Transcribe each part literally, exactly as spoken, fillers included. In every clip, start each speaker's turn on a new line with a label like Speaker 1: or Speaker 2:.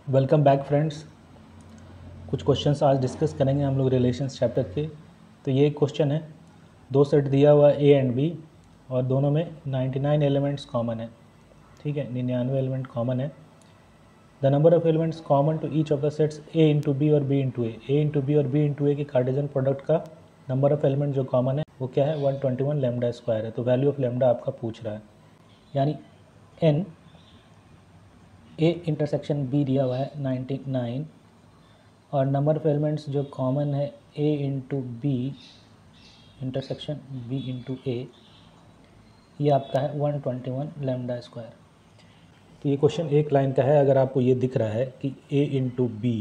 Speaker 1: Welcome back friends. कुछ questions आज discuss करेंगे हम लोग रिलेशंस चैप्टर के। तो ये एक क्वेश्चन है, दो सेट दिया हुआ ए एंड बी और दोनों में निन्यानवे एलिमेंट्स कॉमन है। ठीक है, निन्यानवे एलिमेंट कॉमन है। The number of elements common to each of the sets A into B और B into A A into B और बी इंटू ए के कार्टेजन प्रोडक्ट का नंबर ऑफ एलिमेंट जो कॉमन है वो क्या है, one twenty one lambda square है। तो वैल्यू ऑफ लेमडा आपका पूछ रहा है, यानी एन ए इंटरसेक्शन बी दिया हुआ है नाइन्टी नाइन और नंबर ऑफ एलिमेंट्स जो कॉमन है A into B intersection B into A, ये आपका है one twenty one lambda square. तो ये क्वेश्चन एक लाइन का है। अगर आपको ये दिख रहा है कि A into B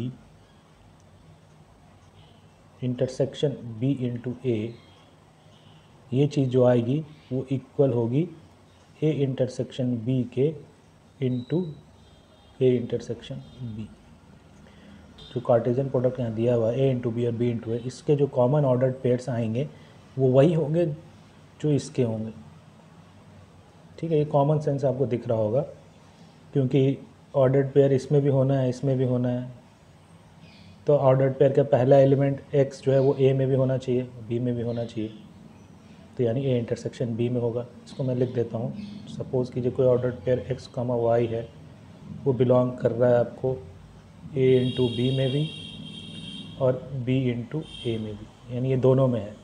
Speaker 1: intersection B into A, ये चीज़ जो आएगी वो इक्वल होगी ए इंटरसेक्शन बी के इंटू ए इंटरसेक्शन बी। जो कार्टेशियन प्रोडक्ट यहाँ दिया हुआ है ए इंटू बी और बी इंटू ए, इसके जो कॉमन ऑर्डर्ड पेयर्स आएंगे वो वही होंगे जो इसके होंगे। ठीक है, ये कॉमन सेंस आपको दिख रहा होगा, क्योंकि ऑर्डर्ड पेयर इसमें भी होना है, इसमें भी होना है। तो ऑर्डर्ड पेयर का पहला एलिमेंट x जो है वो a में भी होना चाहिए, b में भी होना चाहिए। तो यानी a इंटरसेक्शन b में होगा। इसको मैं लिख देता हूँ। सपोज़ कीजिए कोई ordered pair x comma y है, वो बिलोंग कर रहा है आपको a इंटू बी में भी और b इंटू ए में भी, यानी ये दोनों में है,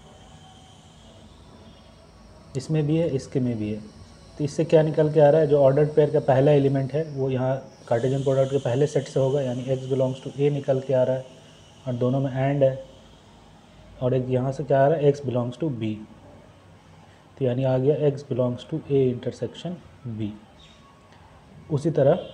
Speaker 1: इसमें भी है इसके में भी है। तो इससे क्या निकल के आ रहा है, जो ऑर्डर्ड पेयर का पहला एलिमेंट है वो यहाँ कार्टेशियन प्रोडक्ट के पहले सेट से होगा, यानी x बिलोंग्स टू a निकल के आ रहा है और दोनों में एंड है। और एक यहाँ से क्या आ रहा है, x बिलोंग्स टू b, तो यानी आ गया x belongs to a intersection b। उसी तरह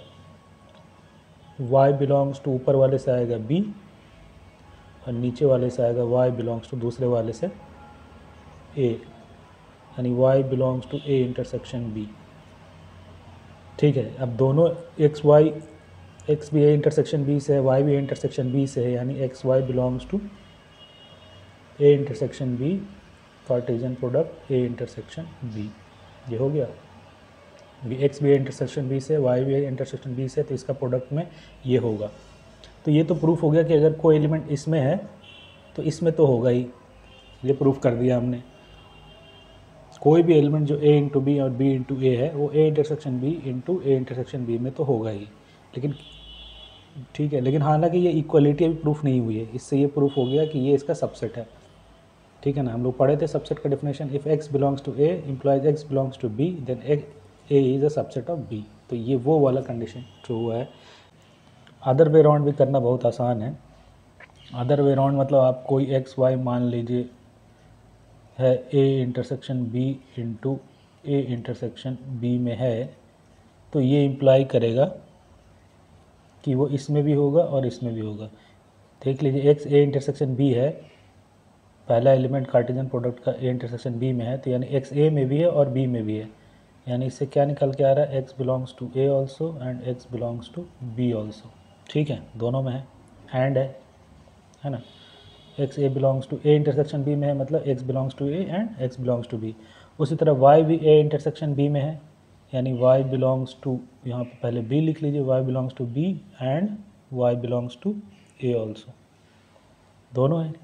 Speaker 1: y बिलोंग्स टू ऊपर वाले से आएगा b और नीचे वाले से आएगा y बिलोंग्स टू दूसरे वाले से a, यानी y belongs to a intersection b। ठीक है, अब दोनों एक्स वाई, एक्स भी ए इंटरसेक्शन बी से है, वाई भी ए इंटरसेक्शन बी से है, यानी x y belongs to A intersection B, Cartesian product A intersection B. ये हो गया, एक्स भी ए इंटरसेक्शन बी से, वाई भी ए इंटरसेक्शन बी से, तो इसका प्रोडक्ट में ये होगा। तो ये तो प्रूफ हो गया कि अगर कोई एलिमेंट इसमें है तो इसमें तो होगा ही, ये प्रूफ कर दिया हमने। कोई भी एलिमेंट जो a इंटू बी और b इंटू ए है वो a intersection b into A intersection b में तो होगा ही। लेकिन ठीक है, लेकिन हालांकि ये इक्वलिटी अभी प्रूफ नहीं हुई है, इससे ये प्रूफ हो गया कि ये इसका सबसेट है। ठीक है ना, हम लोग पढ़े थे सबसेट का definition, if x belongs to a implies x belongs to b then a is a subset of b। तो ये वो वाला कंडीशन ट्रू हुआ है। अदर वे राउंड भी करना बहुत आसान है। अदर वे राउंड मतलब आप कोई एक्स वाई मान लीजिए है a intersection b into A intersection b में है, तो ये इम्प्लाई करेगा कि वो इसमें भी होगा और इसमें भी होगा। देख लीजिए x a इंटरसेक्शन b है, पहला एलिमेंट कार्टेशियन प्रोडक्ट का a इंटरसेक्शन b में है, तो यानी x a में भी है और b में भी है। यानी इससे क्या निकल के आ रहा है, x belongs to a also and x belongs to b also. ठीक है, दोनों में है, एंड है है ना। X A belongs to A intersection B में है, मतलब x belongs to A and x belongs to B. उसी तरह वाई भी ए इंटरसेक्शन बी में है, यानी वाई बिलोंग्स टू, यहाँ पे पहले बी लिख लीजिए, y belongs to B and y belongs to A also, दोनों है।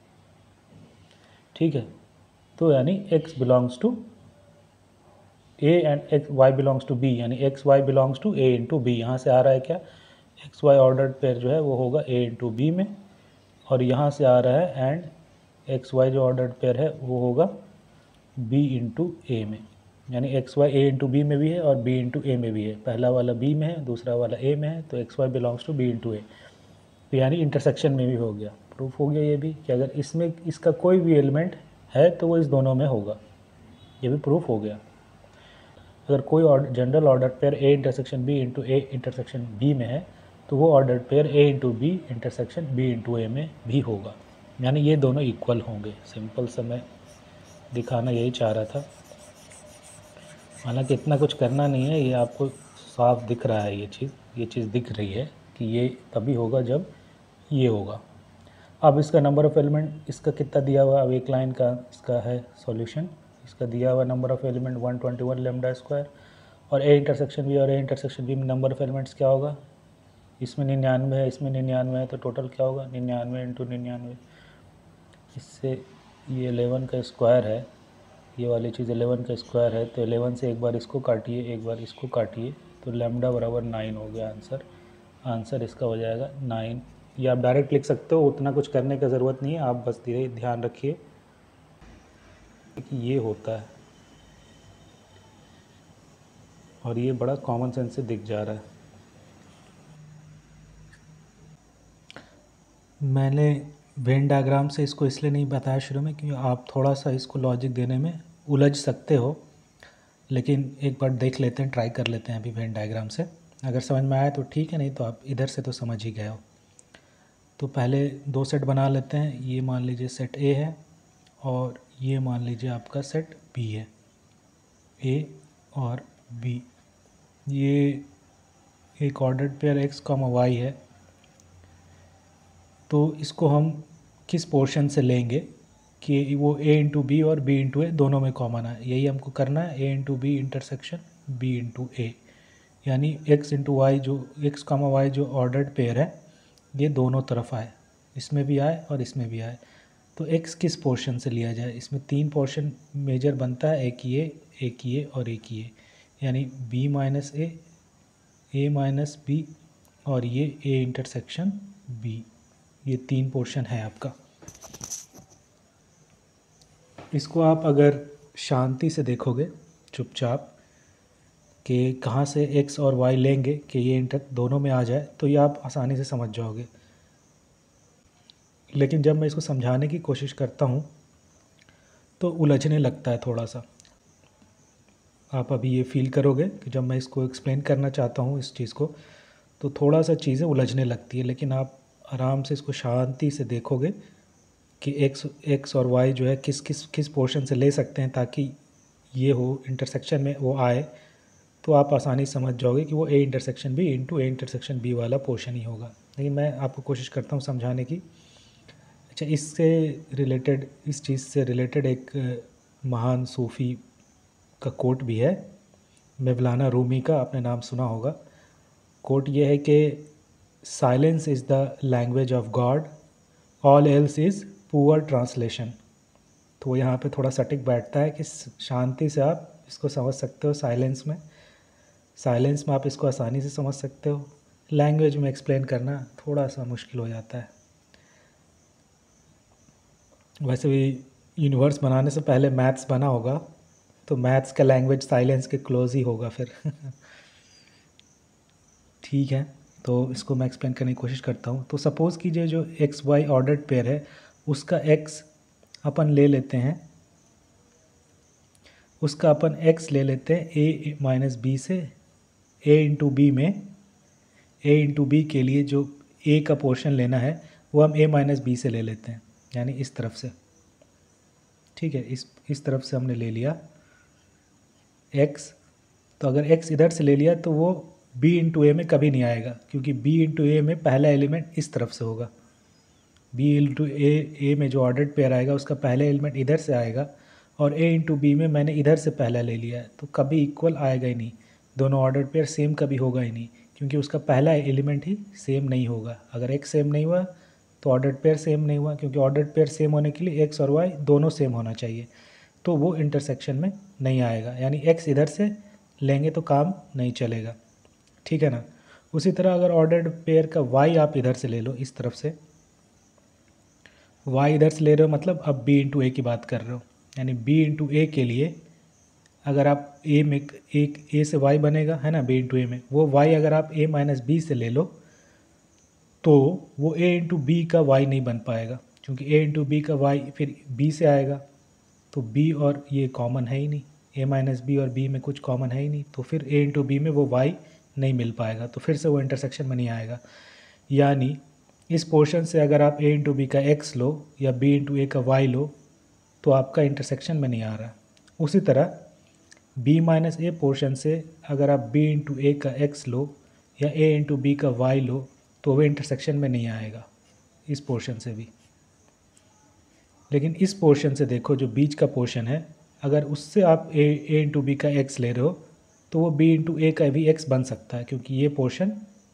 Speaker 1: ठीक है, तो यानी x belongs to A and x y belongs to B, यानी x y belongs to A into B. यहाँ से आ रहा है क्या, एक्स वाई ऑर्डर्ड पेयर जो है वो होगा ए इंटू बी में, और यहाँ से आ रहा है एंड एक्स वाई जो ऑर्डर्ड पेयर है वो होगा b इंटू ए में, यानी x y A into B में भी है और b इंटू ए में भी है। पहला वाला b में है, दूसरा वाला a में है, तो x y belongs to b into A. तो यानी इंटरसेक्शन में भी हो गया, प्रूफ हो गया ये भी कि अगर इसमें इसका कोई भी एलिमेंट है तो वो इस दोनों में होगा, ये भी प्रूफ हो गया। अगर कोई general order pair a intersection b into A intersection b में है तो वो order pair a into B intersection b into A में भी होगा, यानी ये दोनों इक्वल होंगे। सिंपल सा मैं दिखाना यही चाह रहा था। हालांकि इतना कुछ करना नहीं है, ये आपको साफ दिख रहा है, ये चीज़ ये चीज़ दिख रही है कि ये तभी होगा जब ये होगा। अब इसका नंबर ऑफ़ एलिमेंट इसका कितना दिया हुआ, अब एक लाइन का इसका है सॉल्यूशन। इसका दिया हुआ number of element one twenty one lambda square, और ए इंटरसेक्शन बी और ए इंटरसेक्शन बी में नंबर ऑफ़ एलिमेंट्स क्या होगा, इसमें निन्यानवे है, इसमें निन्यानवे है, तो टोटल क्या होगा, निन्यानवे इंटू निन्यानवे। इससे ये एलेवन का स्क्वायर है, ये वाली चीज़ एलेवन का स्क्वायर है, तो एलेवन से एक बार इसको काटिए, एक बार इसको काटिए, तो लैम्डा बराबर नाइन हो गया आंसर। आंसर इसका हो जाएगा नाइन। ये आप डायरेक्ट लिख सकते हो, उतना कुछ करने का ज़रूरत नहीं है, आप बस धीरे ध्यान रखिए कि ये होता है, और ये बड़ा कॉमन सेंस से दिख जा रहा है। मैंने वेन डायग्राम से इसको इसलिए नहीं बताया शुरू में क्योंकि आप थोड़ा सा इसको लॉजिक देने में उलझ सकते हो, लेकिन एक बार देख लेते हैं, ट्राई कर लेते हैं अभी वेन डायग्राम से। अगर समझ में आया तो ठीक है, नहीं तो आप इधर से तो समझ ही गए हो। तो पहले दो सेट बना लेते हैं। ये मान लीजिए सेट ए है और ये मान लीजिए आपका सेट बी है, ए और बी। ये एक ordered pair x comma y है, तो इसको हम किस पोर्शन से लेंगे कि वो ए इंटू बी और बी इंटू ए दोनों में कॉमन है, यही हमको करना है। A into B intersection B into A, यानी एक्स इंटू वाई जो एक्स कॉमा वाई जो ऑर्डर्ड पेयर है ये दोनों तरफ आए, इसमें भी आए और इसमें भी आए। तो एक्स किस पोर्शन से लिया जाए, इसमें तीन पोर्शन मेजर बनता है, एक ये, एक ये और एक ये, यानी B minus A, A minus B और ये ए इंटरसेक्शन बी, ये तीन पोर्शन है आपका। इसको आप अगर शांति से देखोगे चुपचाप कि कहाँ से x और y लेंगे कि ये इंटर दोनों में आ जाए, तो ये आप आसानी से समझ जाओगे। लेकिन जब मैं इसको समझाने की कोशिश करता हूँ तो उलझने लगता है थोड़ा सा। आप अभी ये फील करोगे कि जब मैं इसको एक्सप्लेन करना चाहता हूँ इस चीज़ को, तो थोड़ा सा चीज़ें उलझने लगती है, लेकिन आप आराम से इसको शांति से देखोगे कि x x और y जो है किस किस किस पोर्शन से ले सकते हैं ताकि ये हो इंटरसेक्शन में वो आए, तो आप आसानी समझ जाओगे कि वो a intersection b into A intersection b वाला पोर्शन ही होगा। लेकिन मैं आपको कोशिश करता हूँ समझाने की। अच्छा, इससे रिलेटेड इस चीज़ से रिलेटेड एक महान सूफ़ी का कोट भी है, मौलाना रूमी का, आपने नाम सुना होगा। कोट ये है कि silence is the language of God, all else is poor translation. तो वो यहाँ पे थोड़ा सटीक बैठता है कि शांति से आप इसको समझ सकते हो। साइलेंस में साइलेंस में आप इसको आसानी से समझ सकते हो, लैंग्वेज में एक्सप्लेन करना थोड़ा सा मुश्किल हो जाता है। वैसे भी यूनिवर्स बनाने से पहले मैथ्स बना होगा, तो मैथ्स का लैंग्वेज साइलेंस के क्लोज ही होगा फिर। ठीक है, तो इसको मैं एक्सप्लेन करने की कोशिश करता हूँ। तो सपोज़ कीजिए जो एक्स वाई ऑर्डर्ड पेयर है उसका एक्स अपन ले लेते हैं, उसका अपन एक्स ले लेते हैं ए माइनस बी से। ए इंटू बी में ए इंटू बी के लिए जो ए का पोर्शन लेना है वो हम ए माइनस बी से ले लेते हैं, यानी इस तरफ से। ठीक है, इस इस तरफ से हमने ले लिया x। तो अगर x इधर से ले लिया तो वो b इंटू ए में कभी नहीं आएगा, क्योंकि b इंटू ए में पहला एलिमेंट इस तरफ से होगा। b इंटू ए ए में जो ऑर्डर्ड पेयर आएगा उसका पहला एलिमेंट इधर से आएगा, और a इंटू बी में मैंने इधर से पहला ले लिया है, तो कभी इक्वल आएगा ही नहीं। दोनों ऑर्डर्ड पेयर सेम कभी होगा ही नहीं, क्योंकि उसका पहला एलिमेंट ही सेम नहीं होगा। अगर x सेम नहीं हुआ तो ऑर्डर्ड पेयर सेम नहीं हुआ, क्योंकि ऑर्डर्ड पेयर सेम होने के लिए x और y दोनों सेम होना चाहिए, तो वो इंटरसेक्शन में नहीं आएगा। यानी x इधर से लेंगे तो काम नहीं चलेगा, ठीक है ना। उसी तरह अगर ऑर्डर्ड पेयर का y आप इधर से ले लो, इस तरफ से y इधर से ले रहे हो, मतलब अब b इंटू ए की बात कर रहे हो, यानी b इंटू ए के लिए अगर आप a में एक a से y बनेगा, है ना, b इंटू ए में, वो y अगर आप a माइनस बी से ले लो तो वो a इंटू बी का y नहीं बन पाएगा, क्योंकि a इंटू बी का y फिर b से आएगा, तो b और ये कॉमन है ही नहीं, a माइनस बी और b में कुछ कॉमन है ही नहीं, तो फिर a इंटू बी में वो y नहीं मिल पाएगा, तो फिर से वो इंटरसेक्शन में नहीं आएगा। यानी इस पोर्शन से अगर आप a इंटू बी का x लो या b इंटू ए का y लो तो आपका इंटरसेक्शन में नहीं आ रहा। उसी तरह b माइनस ए पोर्शन से अगर आप b इंटू ए का x लो या a इंटू बी का y लो तो वो इंटरसेक्शन में नहीं आएगा इस पोर्शन से भी। लेकिन इस पोर्शन से देखो, जो बीच का पोर्शन है, अगर उससे आप a a इंटू बी का x ले रहे हो तो वो b इंटू ए का भी x बन सकता है, क्योंकि ये पोर्शन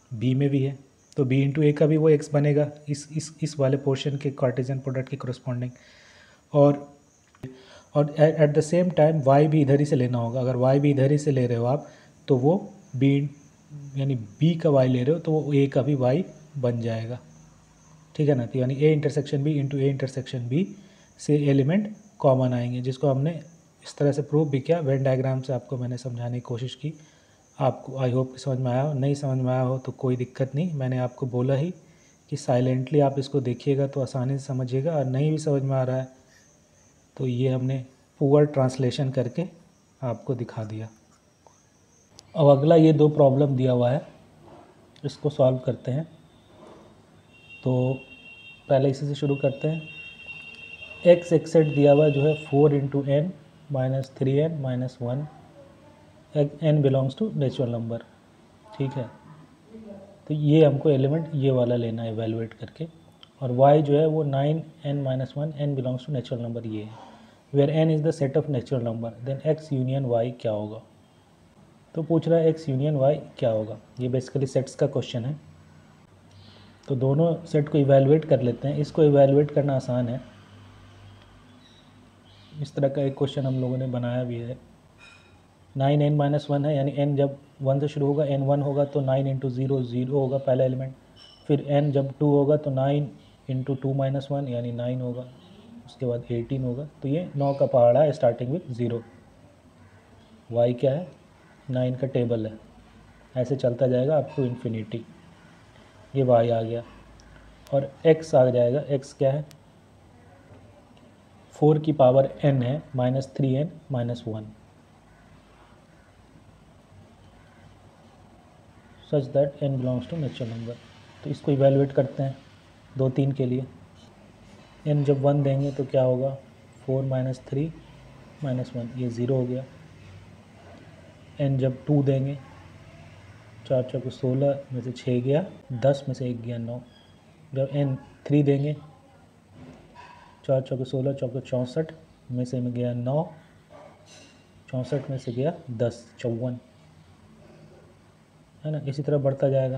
Speaker 1: बी में भी है, तो बी इंटू ए का भी वो एक्स बनेगा इस इस इस वाले पोर्शन के कार्टेशियन प्रोडक्ट के करस्पॉन्डिंग। और और at the same time y भी इधर ही से लेना होगा। अगर वाई भी इधर ही से ले रहे हो आप तो वो बी यानी बी का वाई ले रहे हो तो वो ए का भी वाई बन जाएगा, ठीक है ना। तो यानी A intersection B into A intersection B से एलिमेंट कॉमन आएंगे, जिसको हमने इस तरह से प्रूव भी किया। वेन डायग्राम से आपको मैंने समझाने की कोशिश की। आपको आई होप समझ में आया हो। नहीं समझ में आया हो तो कोई दिक्कत नहीं, मैंने आपको बोला ही कि साइलेंटली आप इसको देखिएगा तो आसानी से समझिएगा, और नहीं भी समझ में आ रहा है तो ये हमने पुअर ट्रांसलेशन करके आपको दिखा दिया। अब अगला ये दो प्रॉब्लम दिया हुआ है, इसको सॉल्व करते हैं। तो पहले इसी से शुरू करते हैं। एक्स एक सेट दिया हुआ जो है four into n minus three n minus one, n belongs to natural number, ठीक है। तो ये हमको एलिमेंट ये वाला लेना है एवेलुएट करके। और y जो है वो nine n minus one, n belongs to natural number ये है। Where n is the set of natural number then x union y क्या होगा। तो पूछ रहा है x यूनियन y क्या होगा। ये बेसिकली सेट्स का क्वेश्चन है। तो दोनों सेट को इवेलुएट कर लेते हैं। इसको इवेलुएट करना आसान है। इस तरह का एक क्वेश्चन हम लोगों ने बनाया भी है। नाइन एन माइनस वन है, यानी n जब वन से शुरू होगा, n वन होगा तो नाइन इंटू ज़ीरो ज़ीरो होगा पहला एलिमेंट। फिर n जब टू होगा तो nine into two minus one यानी नाइन होगा। उसके बाद एटीन होगा। तो ये नौ का पहाड़ा है स्टार्टिंग विथ ज़ीरो। y क्या है, नाइन का टेबल है। ऐसे चलता जाएगा अप टू इन्फिनिटी। ये y आ गया। और x आ जाएगा। x क्या है, फोर की पावर n है minus three n minus one, such that n belongs to natural number. तो इसको इवेलुएट करते हैं दो तीन के लिए। n जब वन देंगे तो क्या होगा, four minus three minus one, ये ज़ीरो हो गया। n जब टू देंगे, चार चौके सोलह में से छः गया, दस में से एक गया नौ। जब n थ्री देंगे, चार चौके सोलह चौके चौंसठ में से में गया नौ, चौंसठ में से गया दस, चौवन, है ना। इसी तरह बढ़ता जाएगा।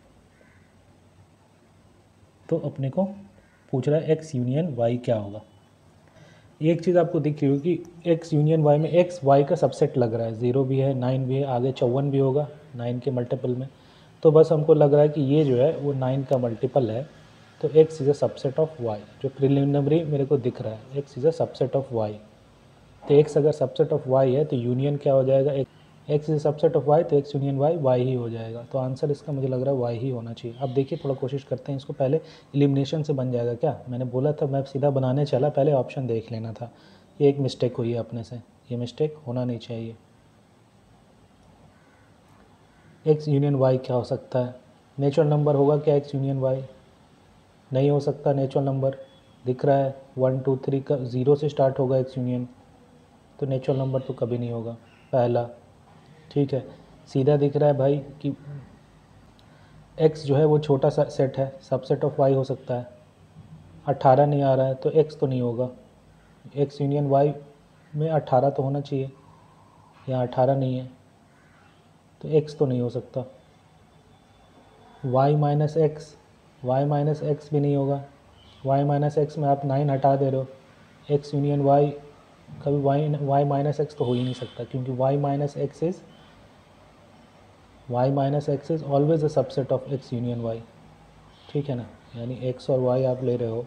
Speaker 1: तो अपने को पूछ रहा है x यूनियन y क्या होगा। एक चीज़ आपको दिख रही होगी कि x यूनियन y में x y का सबसेट लग रहा है। ज़ीरो भी है, नाइन भी है, आगे चौवन भी होगा नाइन के मल्टीपल में। तो बस हमको लग रहा है कि ये जो है वो नाइन का मल्टीपल है। तो x is a subset of y, जो प्रिलिमिनरी मेरे को दिख रहा है x is a subset of y। तो x अगर सबसेट ऑफ y है तो यूनियन क्या हो जाएगा, x is subset of y, तो x यूनियन y y ही हो जाएगा। तो आंसर इसका मुझे लग रहा है y ही होना चाहिए। अब देखिए थोड़ा कोशिश करते हैं इसको। पहले एलिमिनेशन से बन जाएगा क्या, मैंने बोला था मैं सीधा बनाने चला, पहले ऑप्शन देख लेना था। ये एक मिस्टेक हुई है अपने से, ये मिस्टेक होना नहीं चाहिए। x यूनियन y क्या हो सकता है, नेचुरल नंबर होगा क्या x यूनियन y, नहीं हो सकता। नेचुरल नंबर दिख रहा है वन टू थ्री का, ज़ीरो से स्टार्ट होगा x यूनियन, तो नेचुरल नंबर तो कभी नहीं होगा पहला, ठीक है। सीधा दिख रहा है भाई कि x जो है वो छोटा सा सेट है, सबसेट ऑफ y हो सकता है। अट्ठारह नहीं आ रहा है तो x तो नहीं होगा। x यूनियन y में अट्ठारह तो होना चाहिए, यहाँ अट्ठारह नहीं है तो x तो नहीं हो सकता। y minus x, y minus x भी नहीं होगा। y माइनस एक्स में आप नाइन हटा दे रहे हो। x यूनियन y, कभी y y माइनस एक्स तो हो ही नहीं सकता, क्योंकि y minus x is y minus x is always a subset of x union y, ठीक है ना। यानी x और y आप ले रहे हो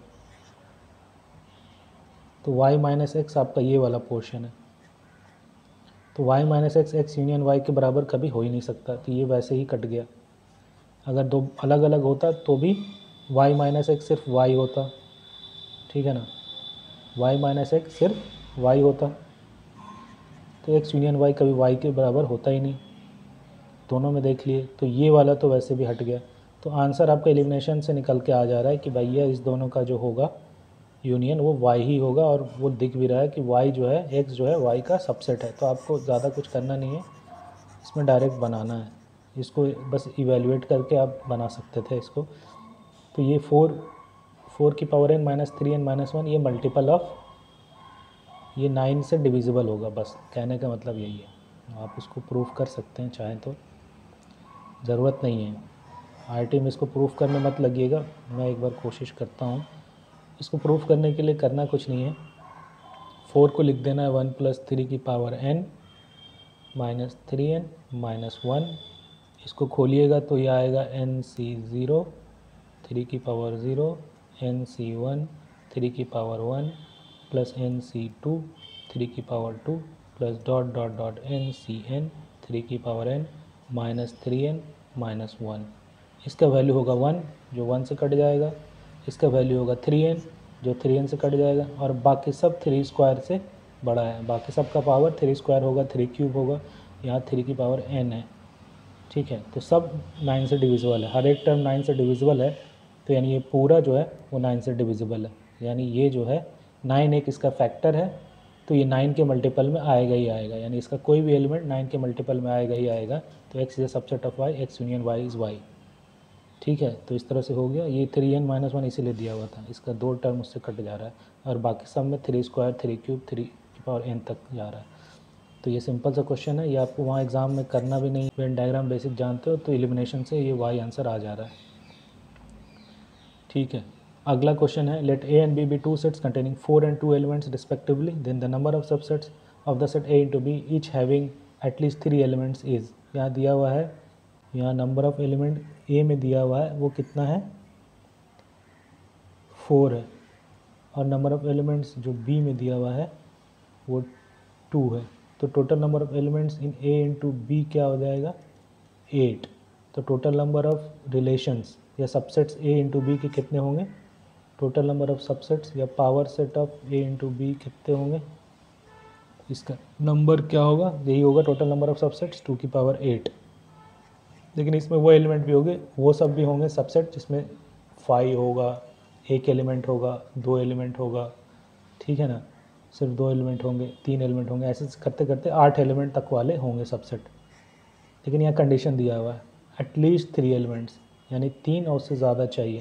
Speaker 1: तो y माइनस एक्स आपका ये वाला पोर्शन है। तो y minus x x union y के बराबर कभी हो ही नहीं सकता, तो ये वैसे ही कट गया। अगर दो अलग अलग होता तो भी y माइनस एक्स सिर्फ y होता, ठीक है ना। y माइनस एक्स सिर्फ y होता, तो x यूनियन y कभी y के बराबर होता ही नहीं। दोनों में देख लिए तो ये वाला तो वैसे भी हट गया। तो आंसर आपका एलिमिनेशन से निकल के आ जा रहा है कि भैया इस दोनों का जो होगा यूनियन वो y ही होगा। और वो दिख भी रहा है कि y जो है, x जो है y का सबसेट है। तो आपको ज़्यादा कुछ करना नहीं है, इसमें डायरेक्ट बनाना है। इसको बस इवेलुएट करके आप बना सकते थे इसको। तो ये फोर फोर की power n minus three n minus one, ये मल्टीपल ऑफ ये नाइन से डिविजिबल होगा। बस कहने का मतलब यही है। आप इसको प्रूफ कर सकते हैं चाहें तो, ज़रूरत नहीं है। आईटी में इसको प्रूफ करने मत लगिएगा, मैं एक बार कोशिश करता हूँ। इसको प्रूफ करने के लिए करना कुछ नहीं है, फोर को लिख देना है वन प्लस थ्री की power n minus three n minus one. इसको खोलिएगा तो ये आएगा एन सी ज़ीरो थ्री की power zero, n C one three की power one plus n C two three की power two plus dot dot dot n C n three की power n minus three n minus one. इसका value होगा one जो one से cut जाएगा, इसका value होगा थ्री एन जो थ्री एन से कट जाएगा, और बाकी सब थ्री स्क्वायर से बड़ा है, बाकी सब का पावर थ्री स्क्वायर होगा, थ्री क्यूब होगा, यहाँ थ्री की पावर एन है। ठीक है, तो सब नाइन से डिविजिबल है, हर एक टर्म नाइन से डिविजिबल है, तो यानी ये पूरा जो है वो नाइन से डिविजिबल है, यानी ये जो है नाइन एक इसका फैक्टर है, तो ये नाइन के मल्टीपल में आएगा ही आएगा, यानी इसका कोई भी एलिमेंट नाइन के मल्टीपल में आएगा ही आएगा। तो x is a subset of y, x union y is y. ठीक है, तो इस तरह से हो गया। ये थ्री एन माइनस वन इसीलिए दिया हुआ था, इसका दो टर्म उससे कट जा रहा है, और बाकी सब में three square three cube three की पावर एन तक जा रहा है। तो ये सिंपल सा क्वेश्चन है, ये आपको वहाँ एग्जाम में करना भी नहीं, वेन डायग्राम बेसिक जानते हो तो एलिमिनेशन से ये वाई आंसर आ जा रहा है। ठीक है, अगला क्वेश्चन है, let A and B be two sets containing four and two elements respectively, then the number of subsets of the set A into B each having at least three elements is. यहाँ दिया हुआ है, यहाँ number of element ए में दिया हुआ है वो कितना है, फोर है, और नंबर ऑफ एलिमेंट्स जो बी में दिया हुआ है वो टू है। तो total number of elements in A into B क्या हो जाएगा, एट। तो टोटल नंबर ऑफ रिलेशंस या सबसेट्स ए इंटू बी के कितने होंगे, टोटल नंबर ऑफ सबसेट्स या power set of A into B कितने होंगे, इसका नंबर क्या होगा, यही होगा total number of subsets two की पावर एट। लेकिन इसमें वो एलिमेंट भी होंगे, वो सब भी होंगे सबसेट जिसमें फाइव होगा, एक एलिमेंट होगा, दो एलिमेंट होगा, ठीक है ना, सिर्फ दो एलिमेंट होंगे, तीन एलिमेंट होंगे, ऐसे करते करते आठ एलिमेंट तक वाले होंगे सबसेट। लेकिन यहाँ कंडीशन दिया हुआ है एटलीस्ट थ्री एलिमेंट्स, यानी तीन और उससे ज़्यादा चाहिए।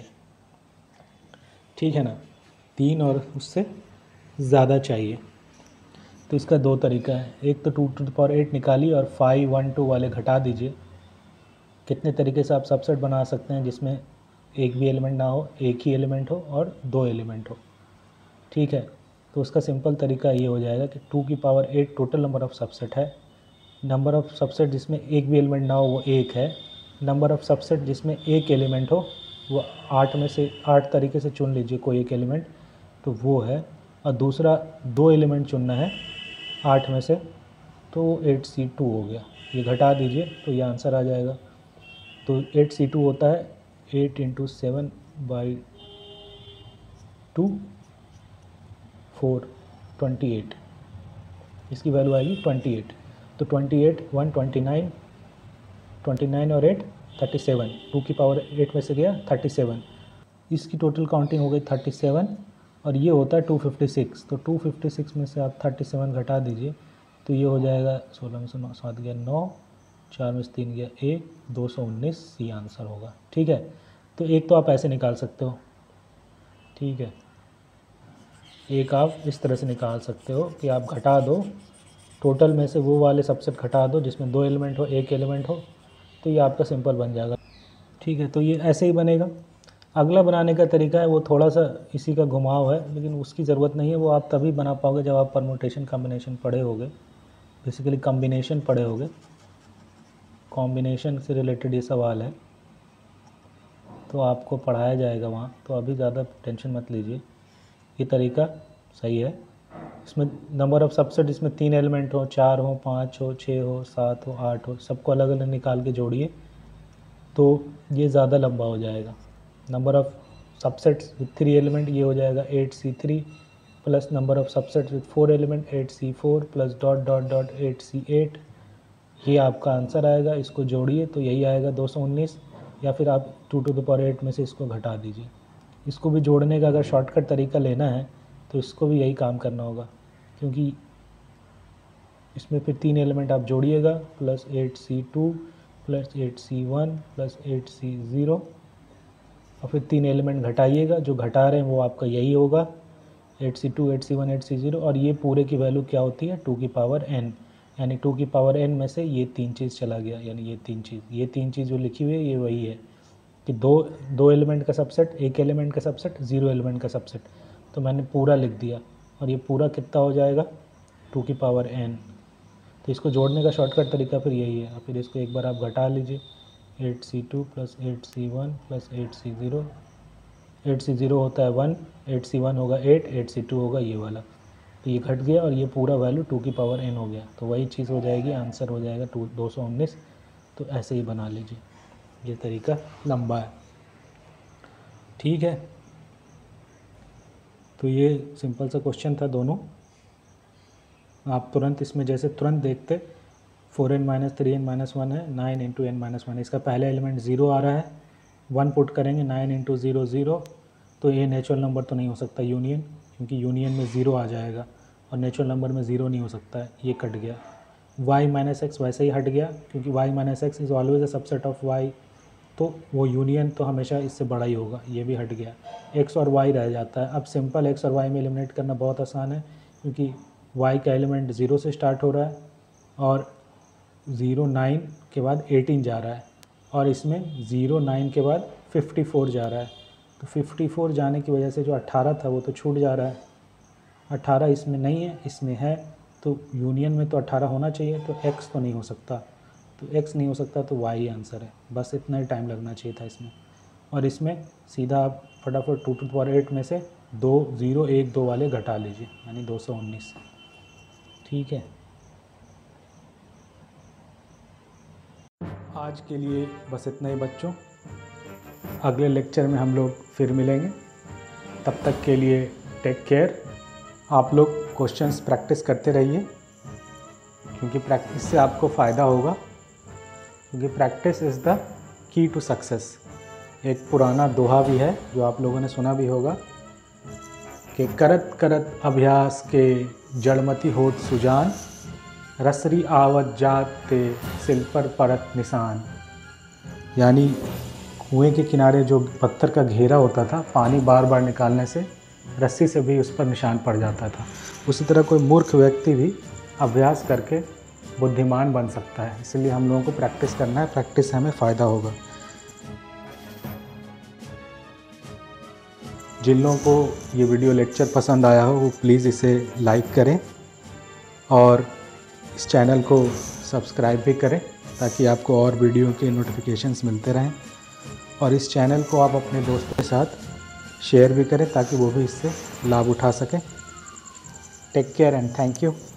Speaker 1: ठीक है ना, तीन और उससे ज़्यादा चाहिए। तो इसका दो तरीका है, एक तो two to the power eight निकालिए और फाइव वन टू वाले घटा दीजिए। कितने तरीके से आप सबसेट बना सकते हैं जिसमें एक भी एलिमेंट ना हो, एक ही एलिमेंट हो और दो एलिमेंट हो। ठीक है, तो उसका सिंपल तरीका ये हो जाएगा कि टू की power eight total number of subset है, नंबर ऑफ सबसेट जिसमें एक भी एलिमेंट ना हो वो एक है, नंबर ऑफ सबसेट जिसमें एक एलिमेंट हो वो आठ में से आठ तरीके से चुन लीजिए कोई एक एलिमेंट, तो वो है, और दूसरा दो एलिमेंट चुनना है आठ में से, तो एट सी टू हो गया। ये घटा दीजिए तो ये आंसर आ जाएगा। तो एट सी टू होता है eight into seven by two four twenty eight, इसकी वैल्यू आएगी ट्वेंटी एट। तो twenty eight one twenty nine, twenty nine और एट थर्टी सेवन, टू की पावर एट में से गया थर्टी सेवन, इसकी टोटल काउंटिंग हो गई थर्टी सेवन, और ये होता है टू फिफ्टी सिक्स। तो टू फिफ्टी सिक्स में से आप थर्टी सेवन घटा दीजिए तो ये हो जाएगा सोलह में से नौ सात गया नौ, चार में से तीन गया एक, दो सौ उन्नीस सी आंसर होगा। ठीक है, तो एक तो आप ऐसे निकाल सकते हो। ठीक है, एक आप इस तरह से निकाल सकते हो कि आप घटा दो टोटल में से वो वाले सबसेट घटा दो जिसमें दो एलिमेंट हो, एक एलिमेंट हो, तो ये आपका सिंपल बन जाएगा। ठीक है, तो ये ऐसे ही बनेगा। अगला बनाने का तरीका है वो थोड़ा सा इसी का घुमाव है, लेकिन उसकी ज़रूरत नहीं है, वो आप तभी बना पाओगे जब आप परमुटेशन कॉम्बिनेशन पढ़े होगे, बेसिकली कॉम्बिनेशन पढ़े होगे, कॉम्बिनेशन से रिलेटेड ये सवाल है तो आपको पढ़ाया जाएगा वहाँ, तो अभी ज़्यादा टेंशन मत लीजिए, ये तरीका सही है। इसमें नंबर ऑफ़ सबसेट इसमें तीन एलिमेंट हो, चार हो, पाँच हो, छः हो, सात हो, आठ हो, सबको अलग अलग निकाल के जोड़िए तो ये ज़्यादा लंबा हो जाएगा। Number of subsets with three element ये हो जाएगा eight C three plus number of subsets with four element eight C four plus dot dot dot eight C eight, ये आपका आंसर आएगा। इसको जोड़िए तो यही आएगा दो सौ उन्नीस, या फिर आप two to the power eight में से इसको घटा दीजिए। इसको भी जोड़ने का अगर शॉर्टकट तरीका लेना है तो इसको भी यही काम करना होगा, क्योंकि इसमें फिर तीन एलिमेंट आप जोड़िएगा plus eight C two plus eight C one plus eight C zero, और फिर तीन एलिमेंट घटाइएगा, जो घटा रहे हैं वो आपका यही होगा eight C two eight C one eight C zero, और ये पूरे की वैल्यू क्या होती है टू की पावर एन, यानी टू की पावर एन में से ये तीन चीज़ चला गया, यानी ये तीन चीज़ ये तीन चीज़ जो लिखी हुई है ये वही है। कि दो दो एलिमेंट का सबसेट, एक एलिमेंट का सबसेट, ज़ीरो एलिमेंट का सबसेट। तो मैंने पूरा लिख दिया और ये पूरा कितना हो जाएगा, टू की पावर एन। तो इसको जोड़ने का शॉर्टकट तरीका फिर यही है। फिर इसको एक बार आप घटा लीजिए, eight C two plus eight C one plus eight C zero. Eight C zero होता है वन, एट सी वन होगा एट, एट सी टू होगा ये वाला। तो ये घट गया और ये पूरा वैल्यू टू की पावर एन हो गया। तो वही चीज़ हो जाएगी, आंसर हो जाएगा टू दो सौ उन्नीस। तो ऐसे ही बना लीजिए, ये तरीका लंबा है, ठीक है। तो ये सिंपल सा क्वेश्चन था दोनों। आप तुरंत इसमें जैसे तुरंत देखते, four n minus three n minus one है, nine into n minus one, इसका पहला एलिमेंट ज़ीरो आ रहा है, वन पुट करेंगे, नाइन इंटू ज़ीरो ज़ीरो। तो ये नेचुरल नंबर तो नहीं हो सकता यूनियन, क्योंकि यूनियन में ज़ीरो आ जाएगा और नेचुरल नंबर में ज़ीरो नहीं हो सकता है, ये कट गया। वाई माइनस एक्स वैसे ही हट गया, क्योंकि y minus x is always a subset of y, तो वो यूनियन तो हमेशा इससे बड़ा ही होगा, ये भी हट गया। एक्स और वाई रह जाता है। अब सिंपल एक्स और वाई में एलिमिनेट करना बहुत आसान है, क्योंकि वाई का एलिमेंट ज़ीरो से स्टार्ट हो रहा है और ज़ीरो नाइन के बाद एटीन जा रहा है, और इसमें ज़ीरो नाइन के बाद फिफ्टी फोर जा रहा है। तो फिफ्टी फोर जाने की वजह से जो अट्ठारह था वो तो छूट जा रहा है। अट्ठारह इसमें नहीं है, इसमें है, तो यूनियन में तो अट्ठारह होना चाहिए, तो एक्स तो नहीं हो सकता। तो x नहीं हो सकता, तो y ही आंसर है। बस इतना ही टाइम लगना चाहिए था इसमें। और इसमें सीधा आप फटाफट टू टू पावर एट में से दो ज़ीरो एक दो वाले घटा लीजिए, यानी दो सौ उन्नीस, ठीक है। आज के लिए बस इतना ही बच्चों, अगले लेक्चर में हम लोग फिर मिलेंगे। तब तक के लिए टेक केयर। आप लोग क्वेश्चंस प्रैक्टिस करते रहिए, क्योंकि प्रैक्टिस से आपको फ़ायदा होगा, क्योंकि practice is the key to success. एक पुराना दोहा भी है जो आप लोगों ने सुना भी होगा कि करत करत अभ्यास के जड़मती होत सुजान, रसरी आवत जात ते सिल पर परत निशान। यानी कुएं के किनारे जो पत्थर का घेरा होता था, पानी बार बार निकालने से रस्सी से भी उस पर निशान पड़ जाता था। उसी तरह कोई मूर्ख व्यक्ति भी अभ्यास करके बुद्धिमान बन सकता है। इसलिए हम लोगों को प्रैक्टिस करना है, प्रैक्टिस से हमें फ़ायदा होगा। जिन लोगों को ये वीडियो लेक्चर पसंद आया हो वो प्लीज़ इसे लाइक करें और इस चैनल को सब्सक्राइब भी करें, ताकि आपको और वीडियो के नोटिफिकेशंस मिलते रहें। और इस चैनल को आप अपने दोस्तों के साथ शेयर भी करें, ताकि वो भी इससे लाभ उठा सकें। Take care and thank you.